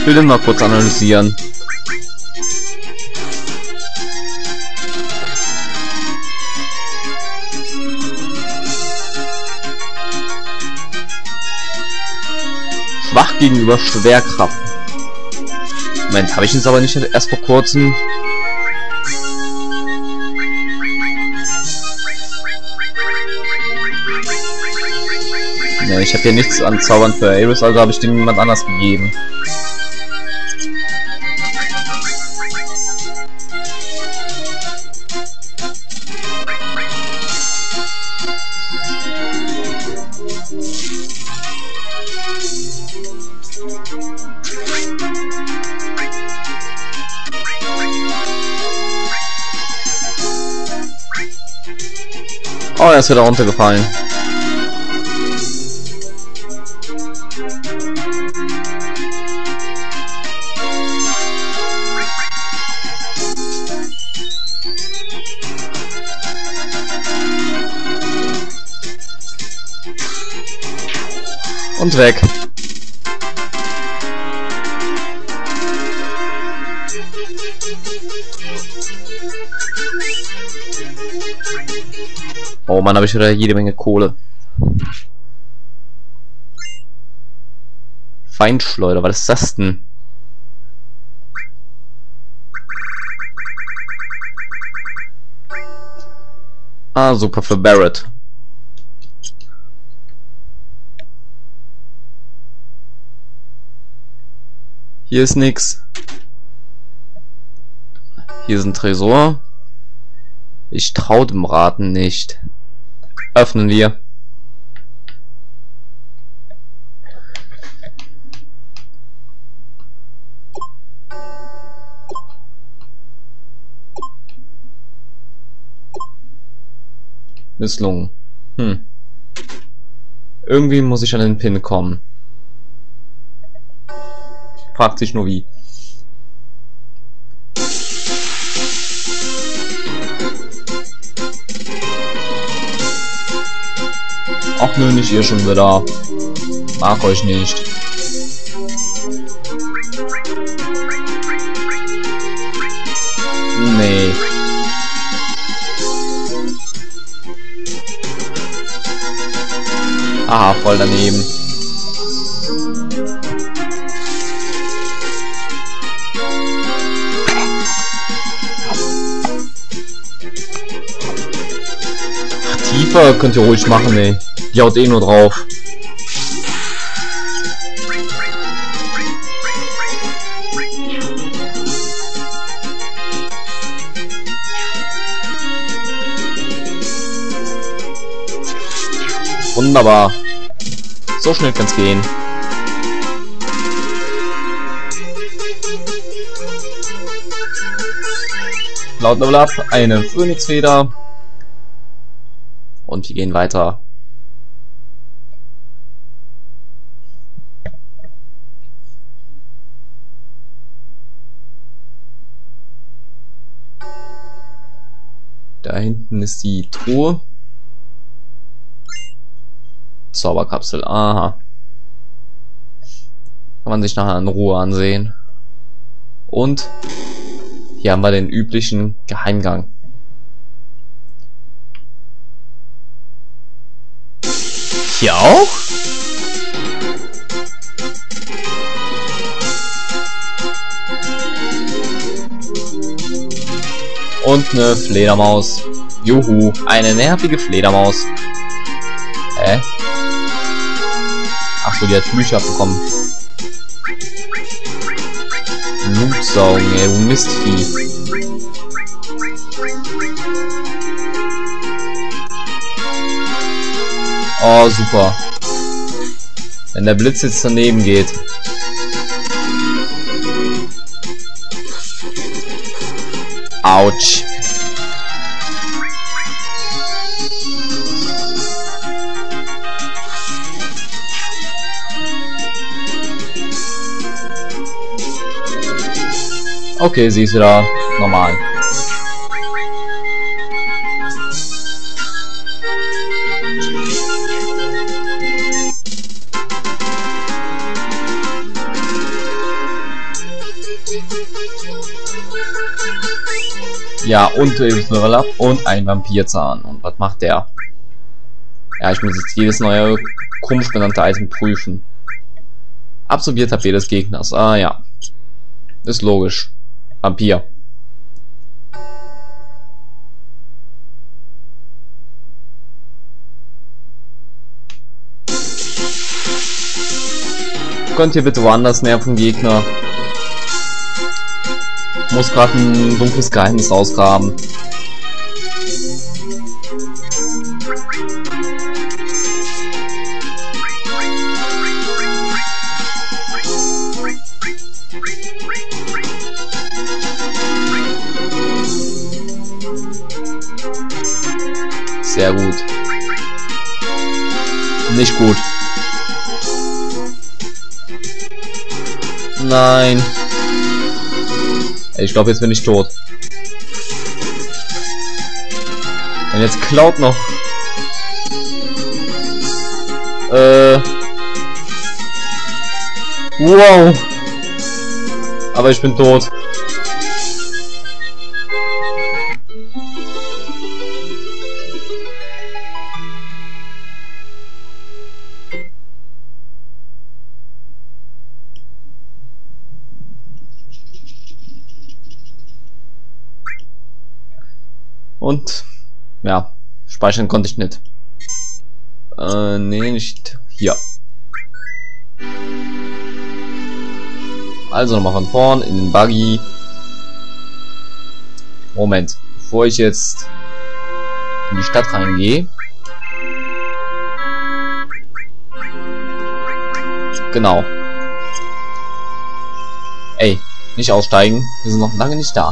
will den mal kurz analysieren. Schwach gegenüber Schwerkraft. Moment, habe ich jetzt aber nicht erst vor kurzem... Ne, ich habe hier nichts an Zaubern für Ares, also habe ich dem jemand anders gegeben. Oh, er ist wieder runtergefallen. Und weg. Oh Mann, habe ich wieder jede Menge Kohle. Feindschleuder, was ist das denn? Ah, super für Barret. Hier ist nix. Hier ist ein Tresor. Ich traue dem Raten nicht. Öffnen wir. Misslungen. Irgendwie muss ich an den Pin kommen. Fragt sich nur wie. Ach nö, nicht ihr schon wieder. Mag euch nicht. Nee. Aha, voll daneben. Tiefer könnt ihr ruhig machen, ey. Die haut eh nur drauf. Wunderbar. So schnell kann's gehen. Laut Level Up eine Phönixfeder. Und wir gehen weiter. Da hinten ist die Truhe. Zauberkapsel, aha. Kann man sich nachher in Ruhe ansehen. Und hier haben wir den üblichen Geheimgang. Hier auch? Und eine Fledermaus. Juhu, eine nervige Fledermaus. Hä? Ach so, die hat Flüche abbekommen. Blutsaugen, ey, du Mistvieh. Oh, super. Wenn der Blitz jetzt daneben geht. Autsch. Okay, sie ist wieder normal. Ja, und Level Up und ein Vampirzahn. Und was macht der? Ja, ich muss jetzt jedes neue komisch benannte Item prüfen. Absorbiert HP des Gegners. Ah ja. Ist logisch. Vampir. Könnt ihr bitte woanders nerven, Gegner? Muss gerade ein dunkles Geheimnis rausgraben. Sehr gut. Nicht gut. Nein. Ich glaube, jetzt bin ich tot. Und jetzt klaut noch. Wow. Aber ich bin tot. Und ja, speichern konnte ich nicht. Nee, nicht hier. Also nochmal von vorn in den Buggy. Moment, bevor ich jetzt in die Stadt reingehe. Genau. Ey, nicht aussteigen, wir sind noch lange nicht da.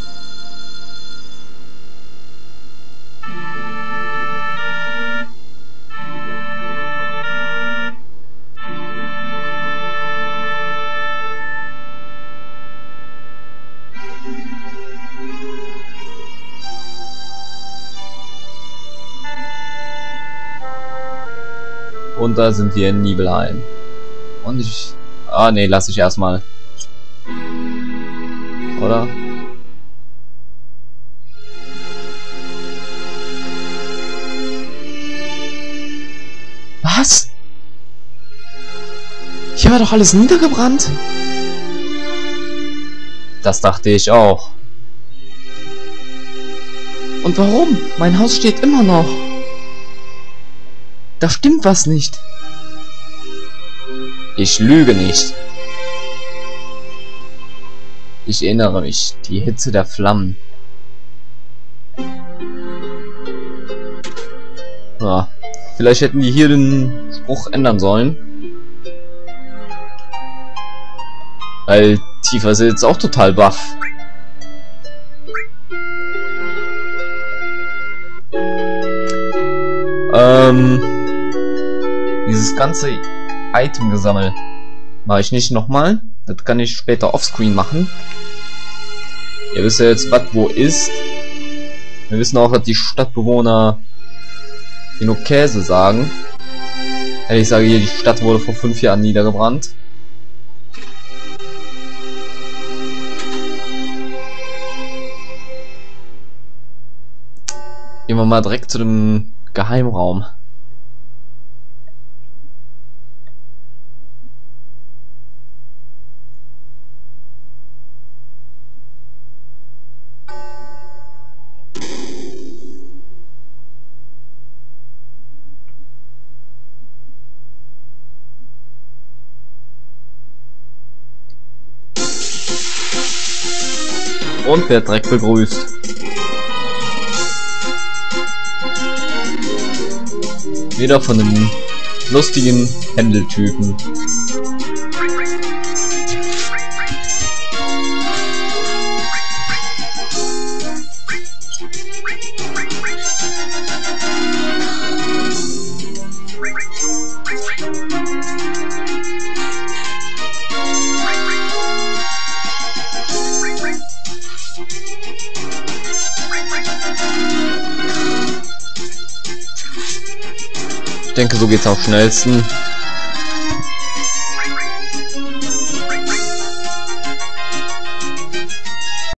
Und da sind wir in Nibelheim. Und ich... Ah, nee, lass ich erstmal. Oder? Was? Hier war doch alles niedergebrannt? Das dachte ich auch. Und warum? Mein Haus steht immer noch. Da stimmt was nicht. Ich lüge nicht. Ich erinnere mich, die Hitze der Flammen. Ja, vielleicht hätten die hier den Spruch ändern sollen. Weil Tifa ist jetzt auch total baff. Dieses ganze Item gesammelt mache ich nicht nochmal. Das kann ich später offscreen machen. Ihr wisst ja jetzt, was wo ist. Wir wissen auch, dass die Stadtbewohner hier nur Käse sagen. Ich sage hier, die Stadt wurde vor 5 Jahren niedergebrannt. Gehen wir mal direkt zu dem Geheimraum. Und wer direkt begrüßt. Wieder von einem lustigen Händeltypen. Ich denke, so geht's am schnellsten.